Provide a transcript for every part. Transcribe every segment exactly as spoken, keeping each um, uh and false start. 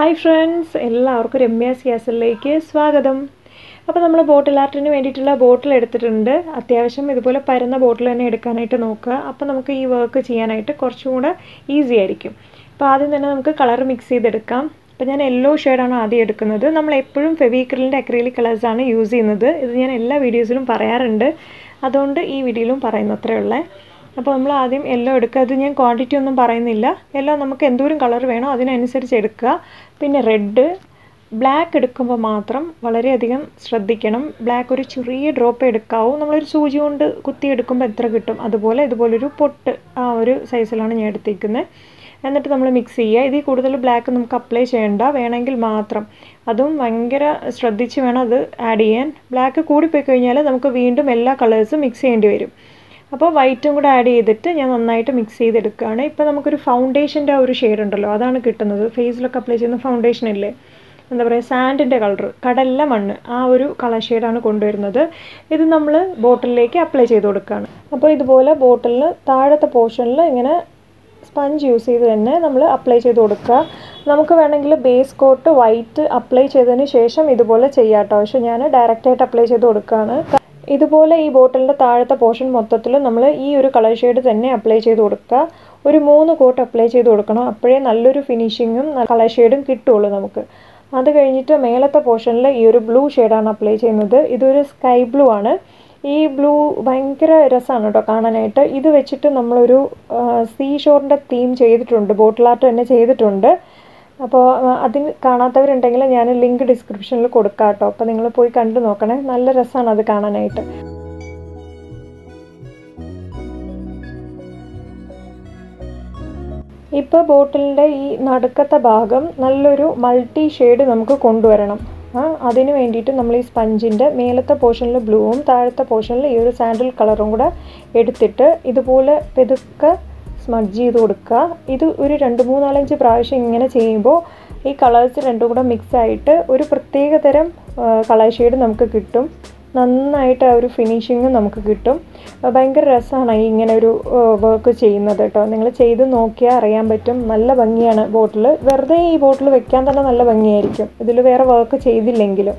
Hi friends, എല്ലാവർക്കും രമ്യാസ് ക്യാസലിലേക്ക് സ്വാഗതം. അപ്പോൾ നമ്മൾ ബോട്ടിൽ ആർട്ടിന് വേണ്ടിയിട്ടുള്ള ബോട്ടിൽ എടുത്തിട്ടുണ്ട്. അത്യാവശ്യം ഇതുപോലെ പരന്ന ബോട്ടിൽ തന്നെ എടുക്കാനായിട്ട് നോക്കുക. അപ്പോൾ നമുക്ക് ഈ വർക്ക് ചെയ്യാനായിട്ട് കുറച്ചും കൂടെ ഈസി ആയിരിക്കും. അപ്പോൾ ആദ്യം തന്നെ നമുക്ക് കളർ മിക്സ് ചെയ്തെടുക്കാം. അപ്പോൾ ഞാൻ യെല്ലോ ഷെയ്ഡാണ് ആദ്യം എടുക്കുന്നത്. നമ്മൾ എപ്പോഴും ഫെവിക്രിലിൻ്റെ അക്രിലിക് കളേഴ്സാണ് യൂസ് ചെയ്യുന്നത്. ഇത് ഞാൻ എല്ലാ വീഡിയോസിലും പറയാറുണ്ട്. അതുകൊണ്ട് ഈ വീഡിയോയിലും പറയുന്നു അത്രേ ഉള്ളേ. അപ്പോൾ നമ്മൾ ആദ്യം യെല്ലോ എടുക്കുക. അത് ഞാൻ ക്വാണ്ടിറ്റി ഒന്നും പറയുന്നില്ല. യെല്ലോ നമുക്ക് എന്തോരം കളർ വേണോ അതിനനുസരിച്ച് എടുക്കുക. പിന്നെ റെഡ്, ബ്ലാക്ക് എടുക്കുമ്പോൾ മാത്രം വളരെയധികം ശ്രദ്ധിക്കണം. ബ്ലാക്ക് ഒരു ചെറിയ ഡ്രോപ്പ് എടുക്കാവൂ. നമ്മളൊരു സൂചി കൊണ്ട് കുത്തി എടുക്കുമ്പോൾ എത്ര കിട്ടും അതുപോലെ ഇതുപോലൊരു പൊട്ട് ആ ഒരു സൈസിലാണ് ഞാൻ എടുത്തിരിക്കുന്നത്. എന്നിട്ട് നമ്മൾ മിക്സ് ചെയ്യുക. ഇതിൽ കൂടുതൽ ബ്ലാക്ക് നമുക്ക് അപ്ലൈ ചെയ്യേണ്ട, വേണമെങ്കിൽ മാത്രം. അതും ഭയങ്കര ശ്രദ്ധിച്ച് വേണം അത് ആഡ് ചെയ്യാൻ. ബ്ലാക്ക് കൂടിപ്പോയി കഴിഞ്ഞാൽ നമുക്ക് വീണ്ടും എല്ലാ കളേഴ്സും മിക്സ് ചെയ്യേണ്ടി വരും. അപ്പോൾ വൈറ്റും കൂടെ ആഡ് ചെയ്തിട്ട് ഞാൻ നന്നായിട്ട് മിക്സ് ചെയ്തെടുക്കുകയാണ്. ഇപ്പോൾ നമുക്കൊരു ഫൗണ്ടേഷൻ്റെ ഒരു ഷെയ്ഡ് ഉണ്ടല്ലോ, അതാണ് കിട്ടുന്നത്. ഫേസിലൊക്കെ അപ്ലൈ ചെയ്യുന്ന ഫൗണ്ടേഷൻ ഇല്ലേ, എന്താ പറയുക, സാൻഡിൻ്റെ കളർ, കടല മണ്ണ്, ആ ഒരു കളർ ഷെയ്ഡാണ് കൊണ്ടുവരുന്നത്. ഇത് നമ്മൾ ബോട്ടിലേക്ക് അപ്ലൈ ചെയ്ത് കൊടുക്കുകയാണ്. അപ്പോൾ ഇതുപോലെ ബോട്ടിലിന് താഴത്തെ പോർഷനിൽ ഇങ്ങനെ സ്പഞ്ച് യൂസ് ചെയ്ത് തന്നെ നമ്മൾ അപ്ലൈ ചെയ്ത് കൊടുക്കുക. നമുക്ക് വേണമെങ്കിൽ ബേസ് കോട്ട് വൈറ്റ് അപ്ലൈ ചെയ്തതിന് ശേഷം ഇതുപോലെ ചെയ്യാം കേട്ടോ. പക്ഷേ ഞാൻ ഡയറക്റ്റായിട്ട് അപ്ലൈ ചെയ്ത് കൊടുക്കുകയാണ്. ഇതുപോലെ ഈ ബോട്ടിലിൻ്റെ താഴത്തെ പോർഷൻ മൊത്തത്തിൽ നമ്മൾ ഈ ഒരു കളർ ഷെയ്ഡ് തന്നെ അപ്ലൈ ചെയ്ത് കൊടുക്കുക. ഒരു മൂന്ന് കോട്ട് അപ്ലൈ ചെയ്ത് കൊടുക്കണം. അപ്പോഴേ നല്ലൊരു ഫിനിഷിങ്ങും കളർ ഷെയ്ഡും കിട്ടുള്ളൂ നമുക്ക്. അത് കഴിഞ്ഞിട്ട് മേലത്തെ പോർഷനിൽ ഈ ഒരു ബ്ലൂ ഷെയ്ഡാണ് അപ്ലൈ ചെയ്യുന്നത്. ഇതൊരു സ്കൈ ബ്ലൂ ആണ്. ഈ ബ്ലൂ ഭയങ്കര രസമാണ് കേട്ടോ കാണാനായിട്ട്. ഇത് വെച്ചിട്ട് നമ്മളൊരു സീ ഷോറിൻ്റെ തീം ചെയ്തിട്ടുണ്ട്, ബോട്ടിൽ ആർട്ട് തന്നെ ചെയ്തിട്ടുണ്ട്. അപ്പോൾ അതിന് കാണാത്തവരുണ്ടെങ്കിൽ ഞാൻ ലിങ്ക് ഡിസ്ക്രിപ്ഷനിൽ കൊടുക്കാം കേട്ടോ. അപ്പോൾ നിങ്ങൾ പോയി കണ്ടു നോക്കണേ, നല്ല രസമാണ് അത് കാണാനായിട്ട്. ഇപ്പോൾ ബോട്ടിലിൻ്റെ ഈ നടുക്കത്തെ ഭാഗം നല്ലൊരു മൾട്ടി ഷെയ്ഡ് നമുക്ക് കൊണ്ടുവരണം. ആ അതിന് വേണ്ടിയിട്ട് നമ്മൾ ഈ സ്പഞ്ചിൻ്റെ മേലത്തെ പോർഷനിൽ ബ്ലൂവും താഴത്തെ പോർഷനിൽ ഈ ഒരു സാൻഡിൽ കളറും കൂടെ എടുത്തിട്ട് ഇതുപോലെ പെതുക്കെ സ്മഡ്ജ് ചെയ്ത് കൊടുക്കുക. ഇത് ഒരു രണ്ട് മൂന്നാലഞ്ച് പ്രാവശ്യം ഇങ്ങനെ ചെയ്യുമ്പോൾ ഈ കളേഴ്സ് രണ്ടും കൂടെ മിക്സ് ആയിട്ട് ഒരു പ്രത്യേക തരം കളർ ഷെയ്ഡ് നമുക്ക് കിട്ടും. നന്നായിട്ട് ആ ഒരു ഫിനിഷിങ്ങും നമുക്ക് കിട്ടും. ഭയങ്കര രസമാണ് ഈ ഇങ്ങനെ ഒരു വർക്ക് ചെയ്യുന്നത് കേട്ടോ. നിങ്ങൾ ചെയ്ത് നോക്കിയാൽ അറിയാൻ പറ്റും. നല്ല ഭംഗിയാണ് ബോട്ടിൽ. വെറുതെ ഈ ബോട്ടിൽ വെക്കാൻ തന്നെ നല്ല ഭംഗിയായിരിക്കും, ഇതിൽ വേറെ വർക്ക് ചെയ്തില്ലെങ്കിലും.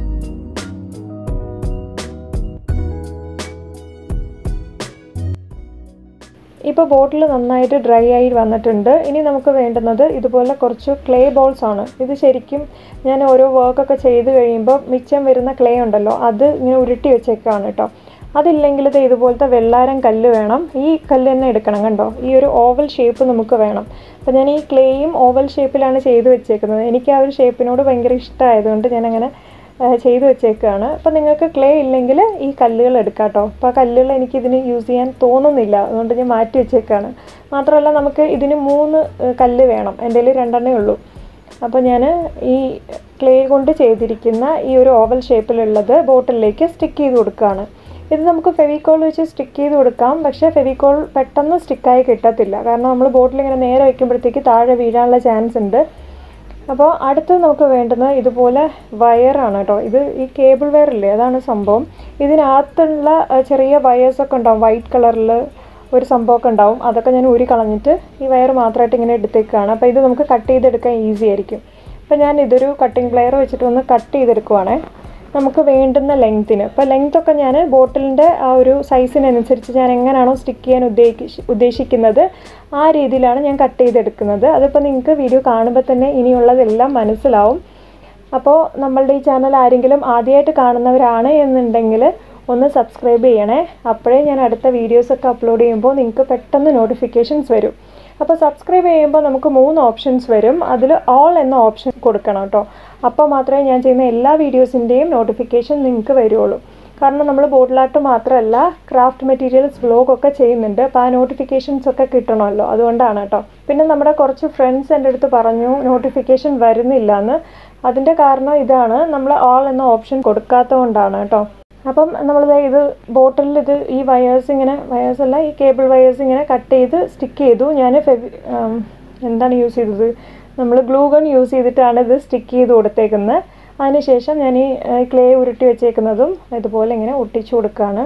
ഇപ്പോൾ ബോട്ടിൽ നന്നായിട്ട് ഡ്രൈ ആയി വന്നിട്ടുണ്ട്. ഇനി നമുക്ക് വേണ്ടുന്നത് ഇതുപോലെ കുറച്ച് ക്ലേ ബോൾസ് ആണ്. ഇത് ശരിക്കും ഞാൻ ഓരോ വർക്കൊക്കെ ചെയ്ത് കഴിയുമ്പോൾ മിച്ചം വരുന്ന ക്ലേ ഉണ്ടല്ലോ, അത് ഇങ്ങനെ ഉരുട്ടി വെച്ചേക്കാണ് കേട്ടോ. അതില്ലെങ്കിൽ ഇത് ഇതുപോലത്തെ വെള്ളാരം കല്ല് വേണം. ഈ കല്ല് തന്നെ എടുക്കണം, കണ്ടോ, ഈ ഒരു ഓവൽ ഷേപ്പ് നമുക്ക് വേണം. അപ്പോൾ ഞാൻ ഈ ക്ലേയും ഓവൽ ഷേപ്പിലാണ് ചെയ്ത് വെച്ചേക്കുന്നത്. എനിക്ക് ആ ഒരു ഷേപ്പിനോട് ഭയങ്കര ഇഷ്ടമായതുകൊണ്ട് ഞാനങ്ങനെ ചെയ്ത് വെച്ചേക്കുകയാണ്. അപ്പോൾ നിങ്ങൾക്ക് ക്ലേ ഇല്ലെങ്കിൽ ഈ കല്ലുകൾ എടുക്കാം കേട്ടോ. അപ്പോൾ ആ കല്ലുകൾ എനിക്കിതിന് യൂസ് ചെയ്യാൻ തോന്നുന്നില്ല, അതുകൊണ്ട് ഞാൻ മാറ്റി വെച്ചേക്കാണ്. മാത്രമല്ല നമുക്ക് ഇതിന് മൂന്ന് കല്ല് വേണം, എൻ്റെ കയ്യിൽ രണ്ടെണ്ണേ ഉള്ളൂ. അപ്പോൾ ഞാൻ ഈ ക്ലേ കൊണ്ട് ചെയ്തിരിക്കുന്ന ഈ ഒരു ഓവൽ ഷേപ്പിലുള്ളത് ബോട്ടിലേക്ക് സ്റ്റിക്ക് ചെയ്ത് കൊടുക്കുകയാണ്. ഇത് നമുക്ക് ഫെവിക്കോൾ വെച്ച് സ്റ്റിക്ക് ചെയ്ത് കൊടുക്കാം. പക്ഷേ ഫെവിക്കോൾ പെട്ടെന്ന് സ്റ്റിക്കായി കിട്ടത്തില്ല, കാരണം നമ്മൾ ബോട്ടിൽ ഇങ്ങനെ നേരെ വയ്ക്കുമ്പോഴത്തേക്ക് താഴെ വീഴാനുള്ള ചാൻസ് ഉണ്ട്. അപ്പോൾ അടുത്ത് നമുക്ക് വേണ്ടുന്നത് ഇതുപോലെ വയറാണ് കേട്ടോ. ഇത് ഈ കേബിൾ വയർ ഇല്ലേ, അതാണ് സംഭവം. ഇതിനകത്തുള്ള ചെറിയ വയേഴ്സൊക്കെ ഉണ്ടാവും, വൈറ്റ് കളറിൽ ഒരു സംഭവമൊക്കെ ഉണ്ടാവും. അതൊക്കെ ഞാൻ ഊരി കളഞ്ഞിട്ട് ഈ വയർ മാത്രമായിട്ട് ഇങ്ങനെ എടുത്തേക്കാണ്. അപ്പോൾ ഇത് നമുക്ക് കട്ട് ചെയ്തെടുക്കാൻ ഈസി ആയിരിക്കും. അപ്പോൾ ഞാൻ ഇതൊരു കട്ടിംഗ് പ്ലെയർ വെച്ചിട്ട് ഒന്ന് കട്ട് ചെയ്തെടുക്കുവാണേ നമുക്ക് വേണ്ടുന്ന ലെങ്ത്തിന്. അപ്പോൾ ലെങ്ത്തൊക്കെ ഞാൻ ബോട്ടിലിൻ്റെ ആ ഒരു സൈസിനനുസരിച്ച് ഞാൻ എങ്ങനെയാണോ സ്റ്റിക്ക് ചെയ്യാൻ ഉദ്ദേശി ഉദ്ദേശിക്കുന്നത് ആ രീതിയിലാണ് ഞാൻ കട്ട് ചെയ്തെടുക്കുന്നത്. അതിപ്പോൾ നിങ്ങൾക്ക് വീഡിയോ കാണുമ്പോൾ തന്നെ ഇനിയുള്ളതെല്ലാം മനസ്സിലാവും. അപ്പോൾ നമ്മളുടെ ഈ ചാനൽ ആരെങ്കിലും ആദ്യമായിട്ട് കാണുന്നവരാണ് എന്നുണ്ടെങ്കിൽ ഒന്ന് സബ്സ്ക്രൈബ് ചെയ്യണേ. അപ്പോഴേ ഞാൻ അടുത്ത വീഡിയോസൊക്കെ അപ്ലോഡ് ചെയ്യുമ്പോൾ നിങ്ങൾക്ക് പെട്ടെന്ന് നോട്ടിഫിക്കേഷൻസ് വരും. അപ്പോൾ സബ്സ്ക്രൈബ് ചെയ്യുമ്പോൾ നമുക്ക് മൂന്ന് ഓപ്ഷൻസ് വരും. അതിൽ ഓൾ എന്ന ഓപ്ഷൻ കൊടുക്കണം കേട്ടോ. അപ്പോൾ മാത്രമേ ഞാൻ ചെയ്യുന്ന എല്ലാ വീഡിയോസിൻ്റെയും നോട്ടിഫിക്കേഷൻ നിങ്ങൾക്ക് വരുള്ളൂ. കാരണം നമ്മൾ ബോട്ടിൽ ആർട്ട് മാത്രമല്ല ക്രാഫ്റ്റ് മെറ്റീരിയൽസ് വ്ലോഗൊക്കെ ചെയ്യുന്നുണ്ട്. അപ്പോൾ ആ നോട്ടിഫിക്കേഷൻസ് ഒക്കെ കിട്ടണമല്ലോ, അതുകൊണ്ടാണ് കേട്ടോ. പിന്നെ നമ്മുടെ കുറച്ച് ഫ്രണ്ട്സ് എൻ്റെ അടുത്ത് പറഞ്ഞു നോട്ടിഫിക്കേഷൻ വരുന്നില്ല എന്ന്. അതിൻ്റെ കാരണം ഇതാണ്, നമ്മൾ ഓൾ എന്ന ഓപ്ഷൻ കൊടുക്കാത്തത് കൊണ്ടാണ് കേട്ടോ. അപ്പം നമ്മൾ ഇത് ബോട്ടിലിൽ ഇത് ഈ വയേഴ്സ് ഇങ്ങനെ, വയേഴ്സ് അല്ല ഈ കേബിൾ വയേഴ്സ് ഇങ്ങനെ കട്ട് ചെയ്ത് സ്റ്റിക്ക് ചെയ്തു. ഞാൻ ഫെവി എന്താണ് യൂസ് ചെയ്തത്, നമ്മൾ ഗ്ലൂ ഗൺ യൂസ് ചെയ്തിട്ടാണ് ഇത് സ്റ്റിക്ക് ചെയ്ത് കൊടുത്തേക്കുന്നത്. അതിനുശേഷം ഞാൻ ഈ ക്ലേ ഉരുട്ടി വെച്ചേക്കുന്നതും ഇതുപോലെ ഇങ്ങനെ ഒട്ടിച്ചു കൊടുക്കുകയാണ്.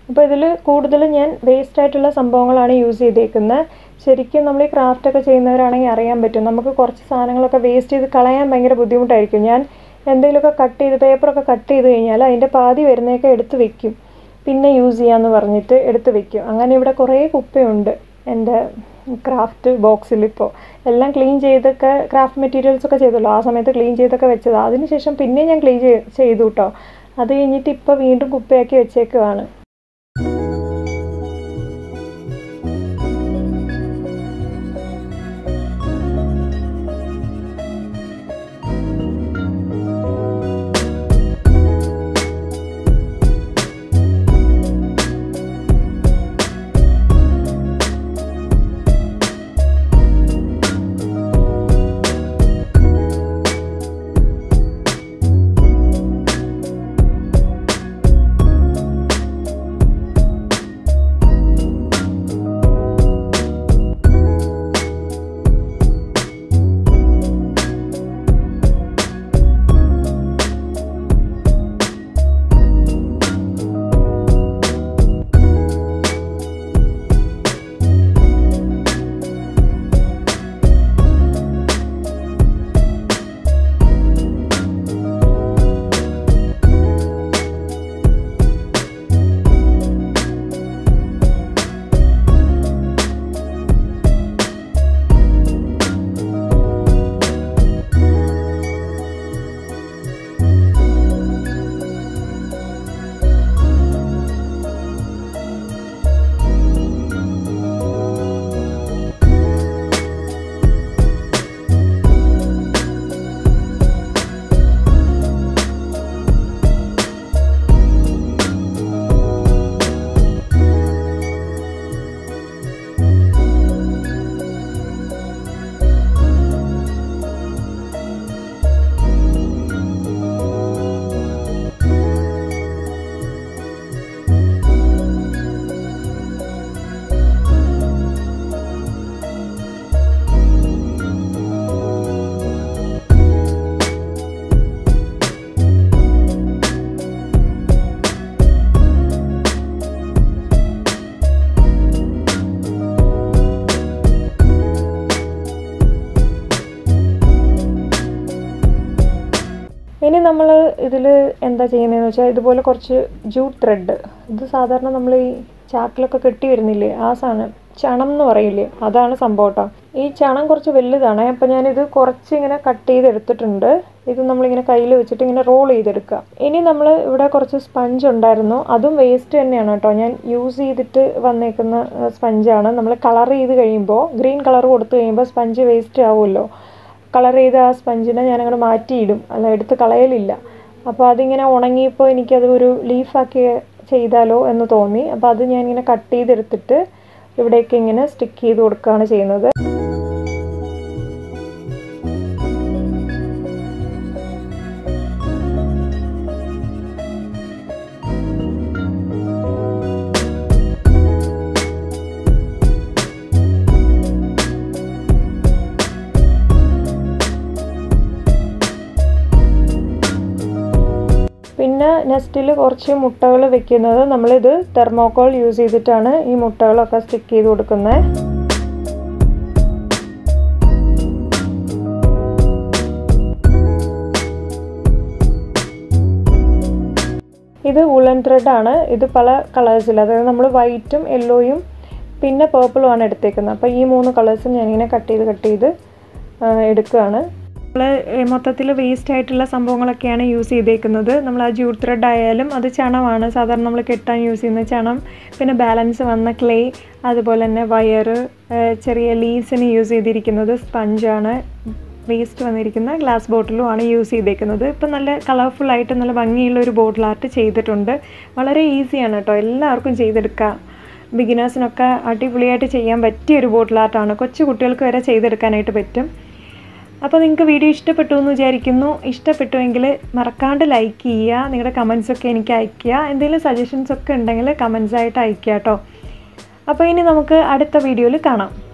അപ്പോൾ ഇതിൽ കൂടുതൽ ഞാൻ വേസ്റ്റ് ആയിട്ടുള്ള സംഭവങ്ങളാണ് യൂസ് ചെയ്തേക്കുന്നത്. ശരിക്കും നമ്മൾ ഈ ക്രാഫ്റ്റൊക്കെ ചെയ്യുന്നവരാണെങ്കിൽ അറിയാൻ പറ്റും, നമുക്ക് കുറച്ച് സാധനങ്ങളൊക്കെ വേസ്റ്റ് ചെയ്ത് കളയാൻ ഭയങ്കര ബുദ്ധിമുട്ടായിരിക്കും. ഞാൻ എന്തെങ്കിലുമൊക്കെ കട്ട് ചെയ്ത് പേപ്പറൊക്കെ കട്ട് ചെയ്ത് കഴിഞ്ഞാൽ അതിൻ്റെ പാതി വരുന്നതൊക്കെ എടുത്ത് വെക്കും, പിന്നെ യൂസ് ചെയ്യാമെന്ന് പറഞ്ഞിട്ട് എടുത്ത് വെക്കും. അങ്ങനെ ഇവിടെ കുറേ കുപ്പയുണ്ട് എൻ്റെ ക്രാഫ്റ്റ് ബോക്സിലിപ്പോൾ. എല്ലാം ക്ലീൻ ചെയ്തൊക്കെ ക്രാഫ്റ്റ് മെറ്റീരിയൽസൊക്കെ ചെയ്തല്ലോ, ആ സമയത്ത് ക്ലീൻ ചെയ്തൊക്കെ വെച്ചതാണ്. അതിനുശേഷം പിന്നെ ഞാൻ ക്ലീൻ ചെയ്തു കേട്ടോ. അത് കഴിഞ്ഞിട്ട് ഇപ്പോൾ വീണ്ടും കുപ്പയാക്കി വെച്ചേക്കുവാണ്. ഇനി നമ്മൾ ഇതിൽ എന്താ ചെയ്യുന്നതെന്ന് വെച്ചാൽ ഇതുപോലെ കുറച്ച് ജൂട്ട് ത്രെഡ്, ഇത് സാധാരണ നമ്മൾ ഈ ചാക്കിലൊക്കെ കെട്ടി വരുന്നില്ലേ ആ സാധനം, ചണം എന്ന് പറയില്ലേ, അതാണ് സംഭവം കേട്ടോ. ഈ ചണം കുറച്ച് വലുതാണ്, അപ്പോൾ ഞാനിത് കുറച്ച് ഇങ്ങനെ കട്ട് ചെയ്തെടുത്തിട്ടുണ്ട്. ഇത് നമ്മളിങ്ങനെ കയ്യിൽ വെച്ചിട്ട് ഇങ്ങനെ റോൾ ചെയ്തെടുക്കുക. ഇനി നമ്മൾ ഇവിടെ കുറച്ച് സ്പഞ്ച് ഉണ്ടായിരുന്നു, അതും വേസ്റ്റ് തന്നെയാണ് കേട്ടോ. ഞാൻ യൂസ് ചെയ്തിട്ട് വന്നേക്കുന്ന സ്പഞ്ചാണ്. നമ്മൾ കളർ ചെയ്ത് കഴിയുമ്പോൾ ഗ്രീൻ കളർ കൊടുത്തു കഴിയുമ്പോൾ സ്പഞ്ച് വേസ്റ്റ് ആവുമല്ലോ. കളർ ചെയ്ത ആ സ്പഞ്ചിനെ ഞാനങ്ങനെ മാറ്റിയിടും, അല്ല എടുത്ത് കളയലില്ല. അപ്പോൾ അതിങ്ങനെ ഉണങ്ങിയപ്പോൾ എനിക്കത് ഒരു ലീഫാക്കി ചെയ്താലോ എന്ന് തോന്നി. അപ്പോൾ അത് ഞാനിങ്ങനെ കട്ട് ചെയ്തെടുത്തിട്ട് ഇവിടേക്ക് ഇങ്ങനെ സ്റ്റിക്ക് ചെയ്ത് കൊടുക്കുകയാണ് ചെയ്യുന്നത്. പിന്നെ നെസ്റ്റിൽ കുറച്ച് മുട്ടകൾ വെക്കുന്നത്, നമ്മളിത് തെർമോക്കോൾ യൂസ് ചെയ്തിട്ടാണ് ഈ മുട്ടകളൊക്കെ സ്റ്റിക്ക് ചെയ്ത് കൊടുക്കുന്നത്. ഇത് വുളൻ ത്രെഡാണ്. ഇത് പല കളേഴ്സിൽ, അതായത് നമ്മൾ വൈറ്റും യെല്ലോയും പിന്നെ പേർപ്പിളുമാണ് എടുത്തേക്കുന്നത്. അപ്പോൾ ഈ മൂന്ന് കളേഴ്സും ഞാനിങ്ങനെ കട്ട് ചെയ്ത് കട്ട് ചെയ്ത് എടുക്കുകയാണ്. നമ്മൾ മൊത്തത്തിൽ വേസ്റ്റ് ആയിട്ടുള്ള സംഭവങ്ങളൊക്കെയാണ് യൂസ് ചെയ്തേക്കുന്നത്. നമ്മൾ ആ ജൂട്ട് ത്രെഡ് ആയാലും അത് ചണമാണ്, സാധാരണ നമ്മൾ കെട്ടാൻ യൂസ് ചെയ്യുന്ന ചണം. പിന്നെ ബാലൻസ് വന്ന ക്ലേ, അതുപോലെ തന്നെ വയറ്, ചെറിയ ലീവ്സിന് യൂസ് ചെയ്തിരിക്കുന്നത് സ്പഞ്ചാണ്. വേസ്റ്റ് വന്നിരിക്കുന്ന ഗ്ലാസ് ബോട്ടിലുമാണ് യൂസ് ചെയ്തേക്കുന്നത്. ഇപ്പം നല്ല കളർഫുള്ളായിട്ട് നല്ല ഭംഗിയുള്ള ഒരു ബോട്ടിൽ ആർട്ട് ചെയ്തിട്ടുണ്ട്. വളരെ ഈസിയാണ് കേട്ടോ, എല്ലാവർക്കും ചെയ്തെടുക്കാം. ബിഗിനേഴ്സിനൊക്കെ അടിപൊളിയായിട്ട് ചെയ്യാൻ പറ്റിയ ഒരു ബോട്ടിൽ ആർട്ടാണ്. കൊച്ചു കുട്ടികൾക്ക് വരെ ചെയ്തെടുക്കാനായിട്ട് പറ്റും. അപ്പോൾ നിങ്ങൾക്ക് വീഡിയോ ഇഷ്ടപ്പെട്ടു എന്ന് വിചാരിക്കുന്നു. ഇഷ്ടപ്പെട്ടുവെങ്കിൽ മറക്കാണ്ട് ലൈക്ക് ചെയ്യുക, നിങ്ങളുടെ കമൻസൊക്കെ എനിക്ക് അയയ്ക്കുക. എന്തെങ്കിലും സജഷൻസൊക്കെ ഉണ്ടെങ്കിൽ കമൻസായിട്ട് അയയ്ക്കുക കേട്ടോ. അപ്പോൾ ഇനി നമുക്ക് അടുത്ത വീഡിയോയിൽ കാണാം.